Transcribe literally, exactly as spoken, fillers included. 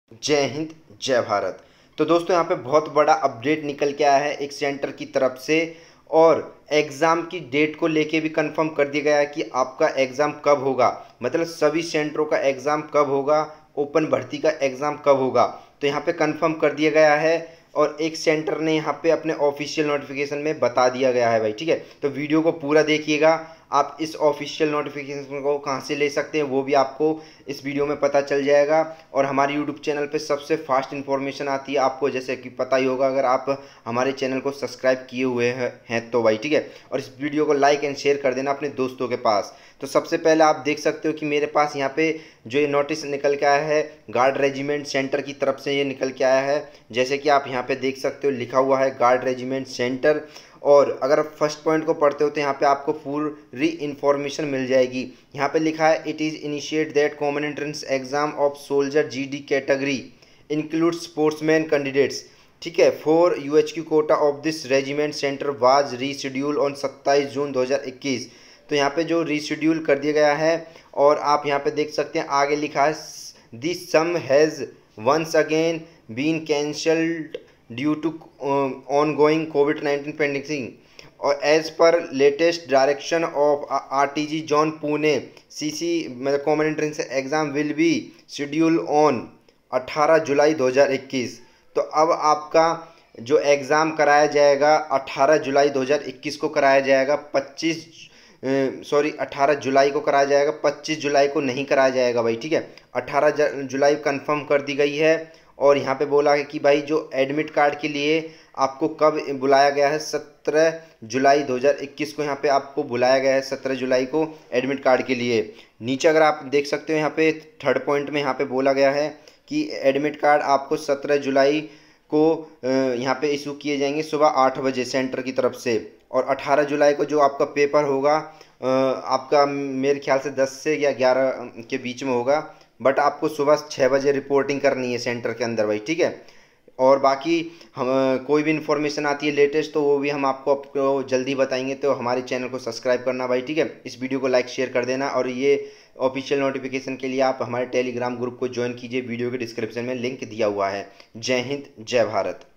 जय हिंद जय भारत। तो दोस्तों यहाँ पे बहुत बड़ा अपडेट निकल के आया है एक सेंटर की तरफ से, और एग्ज़ाम की डेट को लेके भी कंफर्म कर दिया गया है कि आपका एग्ज़ाम कब होगा, मतलब सभी सेंटरों का एग्ज़ाम कब होगा, ओपन भर्ती का एग्ज़ाम कब होगा। तो यहाँ पे कंफर्म कर दिया गया है और एक सेंटर ने यहाँ पे अपने ऑफिशियल नोटिफिकेशन में बता दिया गया है भाई। ठीक है, तो वीडियो को पूरा देखिएगा। आप इस ऑफिशियल नोटिफिकेशन को कहाँ से ले सकते हैं वो भी आपको इस वीडियो में पता चल जाएगा। और हमारे यूट्यूब चैनल पे सबसे फास्ट इन्फॉर्मेशन आती है आपको, जैसे कि पता ही होगा अगर आप हमारे चैनल को सब्सक्राइब किए हुए हैं तो भाई। ठीक है, और इस वीडियो को लाइक एंड शेयर कर देना अपने दोस्तों के पास। तो सबसे पहले आप देख सकते हो कि मेरे पास यहाँ पे जो ये नोटिस निकल के आया है गार्ड रेजिमेंट सेंटर की तरफ से, ये निकल के आया है। जैसे कि आप यहाँ पे देख सकते हो लिखा हुआ है गार्ड रेजिमेंट सेंटर। और अगर फर्स्ट पॉइंट को पढ़ते हो तो यहाँ पे आपको पूरी इन्फॉर्मेशन मिल जाएगी। यहाँ पे लिखा है it is initiate that common entrance exam of soldier GD category include sportsman candidates. ठीक है, four UHQ quota of this regiment centre was reschedule on सत्ताईस जून दो हज़ार इक्कीस। तो यहाँ पे जो रीशेड्यूल कर दिया गया है, और आप यहाँ पे देख सकते हैं आगे लिखा है this some has once again been cancelled due to ongoing COVID nineteen pending, और as per latest direction of R T G zone Pune C C मतलब common entrance exam will be schedule on अठारह जुलाई दो हज़ार इक्कीस। तो अब आपका जो एग्ज़ाम कराया जाएगा अठारह जुलाई दो हज़ार इक्कीस को कराया जाएगा, पच्चीस सॉरी अठारह जुलाई को कराया जाएगा, पच्चीस जुलाई को नहीं कराया जाएगा भाई। ठीक है, अठारह जुलाई कंफर्म कर दी गई है। और यहाँ पे बोला है कि भाई जो एडमिट कार्ड के लिए आपको कब बुलाया गया है, सत्रह जुलाई दो हज़ार इक्कीस को यहाँ पे आपको बुलाया गया है, सत्रह जुलाई को एडमिट कार्ड के लिए। नीचे अगर आप देख सकते हो यहाँ पे थर्ड पॉइंट में यहाँ पे बोला गया है कि एडमिट कार्ड आपको सत्रह जुलाई को यहाँ पे इशू किए जाएंगे सुबह आठ बजे सेंटर की तरफ से। और अठारह जुलाई को जो आपका पेपर होगा आपका मेरे ख्याल से दस से या ग्यारह के बीच में होगा, बट आपको सुबह छः बजे रिपोर्टिंग करनी है सेंटर के अंदर भाई। ठीक है, और बाकी हम कोई भी इन्फॉर्मेशन आती है लेटेस्ट तो वो भी हम आपको आपको जल्दी बताएंगे। तो हमारे चैनल को सब्सक्राइब करना भाई। ठीक है, इस वीडियो को लाइक शेयर कर देना, और ये ऑफिशियल नोटिफिकेशन के लिए आप हमारे टेलीग्राम ग्रुप को ज्वाइन कीजिए, वीडियो के डिस्क्रिप्शन में लिंक दिया हुआ है। जय हिंद जय भारत।